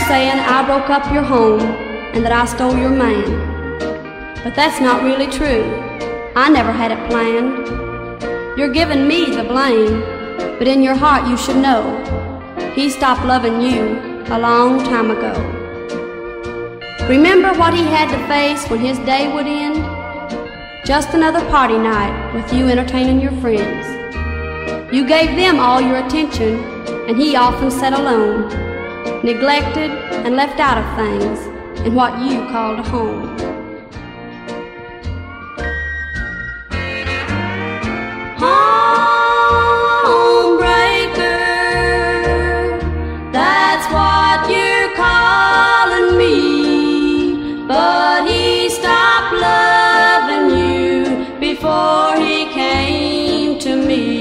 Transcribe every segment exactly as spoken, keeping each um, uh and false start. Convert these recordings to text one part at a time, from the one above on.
saying I broke up your home and that I stole your man. But that's not really true. I never had it planned. You're giving me the blame, but in your heart you should know he stopped loving you a long time ago. Remember what he had to face when his day would end? Just another party night with you entertaining your friends. You gave them all your attention, and he often sat alone, neglected and left out of things in what you called a home. Homebreaker, that's what you're calling me, but he stopped loving you before he came to me.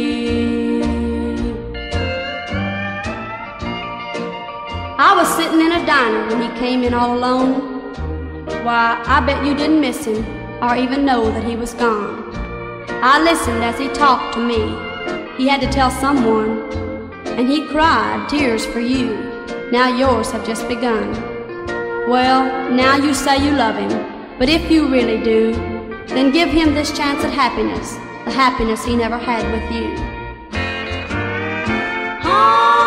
I was sitting in a diner when he came in all alone. Why, I bet you didn't miss him or even know that he was gone. I listened as he talked to me. He had to tell someone, and he cried tears for you. Now yours have just begun. Well, now you say you love him, but if you really do, then give him this chance at happiness, the happiness he never had with you. Oh.